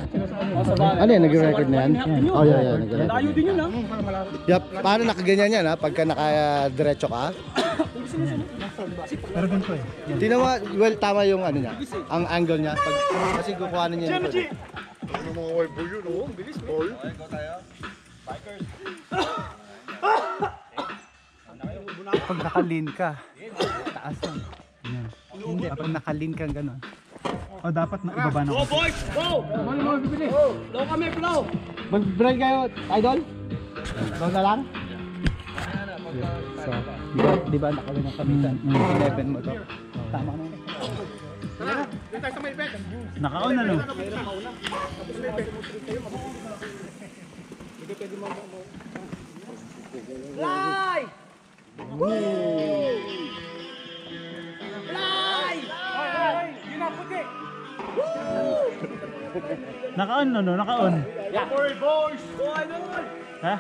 Ano yan, nag-record na yan? Oh yeah, nag-record. Layo din yun ha. Yup, paano nakaganyan yan ha? Pagka naka-diretso ka? Mervyn Boys. Tinawa, well, tama yung ano niya, ang angle niya. Kasi kukuhanin niya yung ito. Ano mga wife boy yun, oh? Bilis mo. Okay, go tayo. Bikers. Pag nakalin ka, taas lang. Hindi, pag nakalin ka gano'n. O dapat na ibaba na. Go boys! Go! Ano bibili? Flow kami, flow! Mag-brand kayo, idol? Doon na lang? So, di ba nakawin ng kamitan? 11 mo to. Tama mo. Doon tayo sa may bed. Naka-on na no? Fly! Fly! Yun ang puti! Naka-on no? Naka-on. Yeah. Boys! Go, idol! Ha?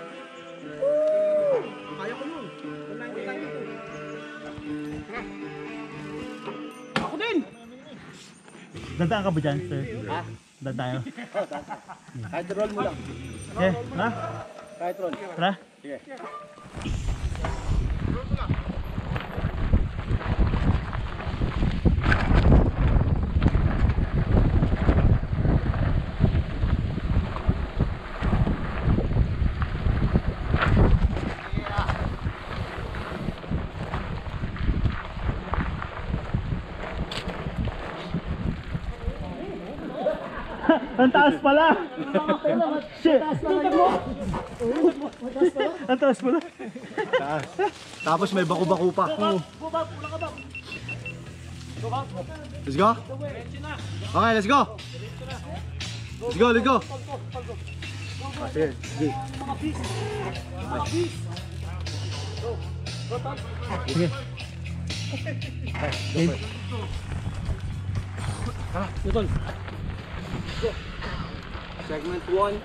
Kaya ko yun. Ako din! Dadaan ka ba dyan, sir? Ha? Dadaan tayo. Kahit roll mo lang. Eh, ha? Kahit roll. Tara? Sige. Ang taas pala! Shit! Ang taas pala! Taas. Tapos may bako-bako pa. Let's go. Okay, let's go. Let's go, let's go. Sige, sige. Sige. Segment 1.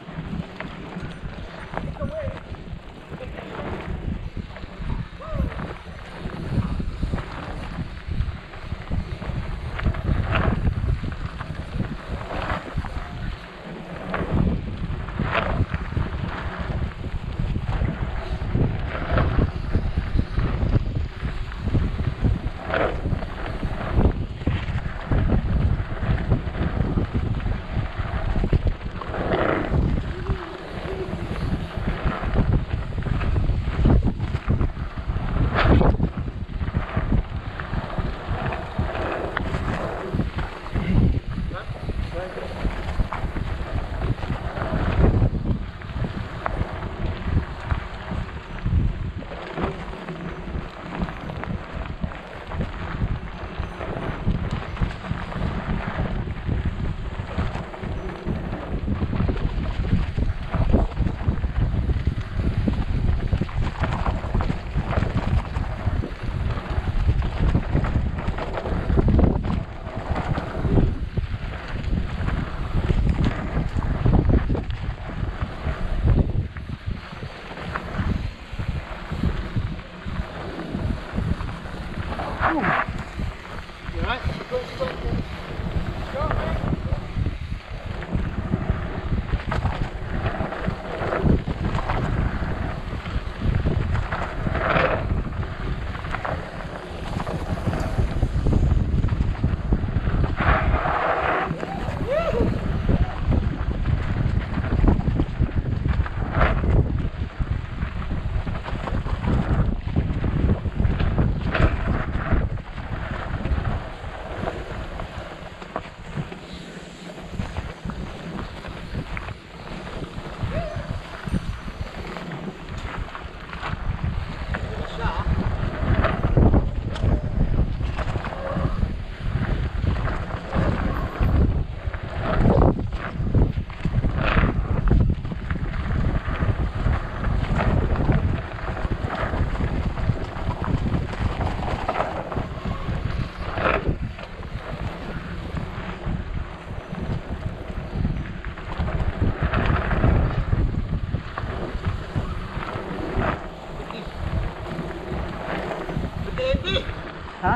Ha?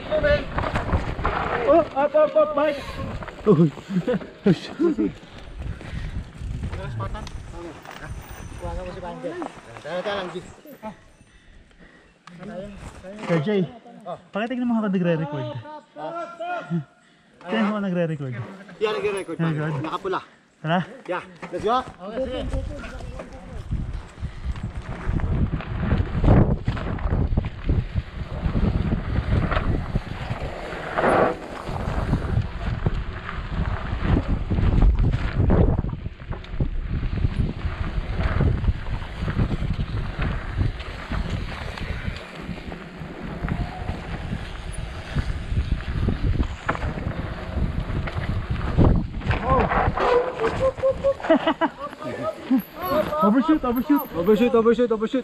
Oh, up, bike! Kuha ko si Banjo. Tayo lang, G. Sir Jay, pakitignan mo ako nagre-record. Tingnan mo ako nagre-record. Yan, nag-record. Nakapula. Tara. Yeah, let's go. Okay, sige. Overshoot.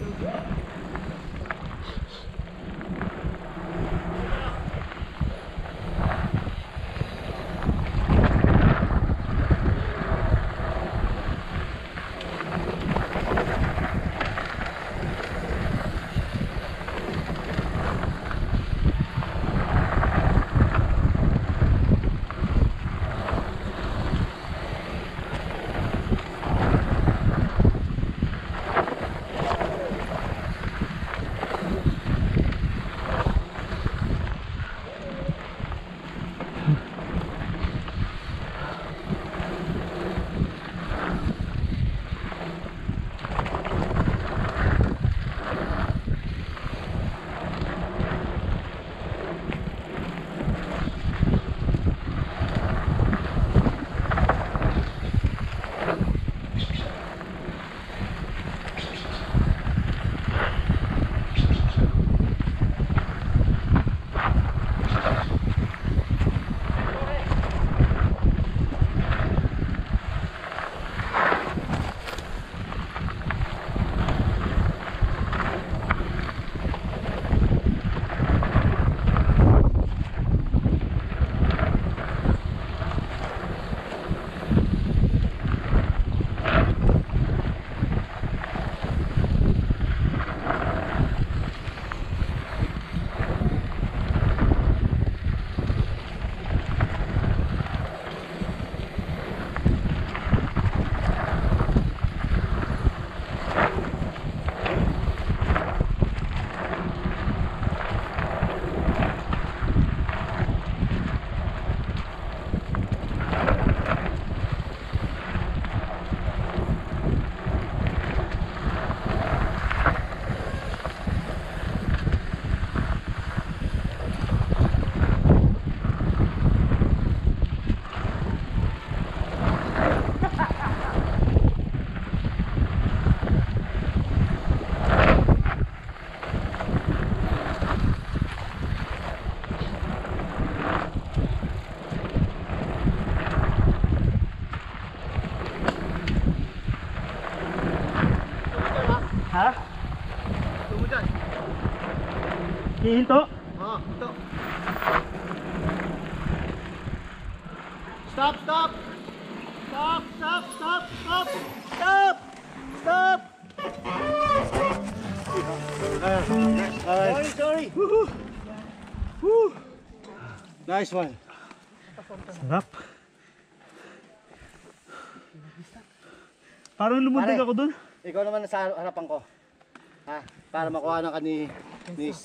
Ha? Tumo dyan. Hihinto? Oo, ito. Stop! Stop! Stop! Stop! Stop! Stop! Stop! Stop! Sorry! Woohoo! Woo! Nice one. Sarap. Parang lumundag Pare. ako dun. Ikaw naman sa harapan ko. Ha? Para makuha na ka ni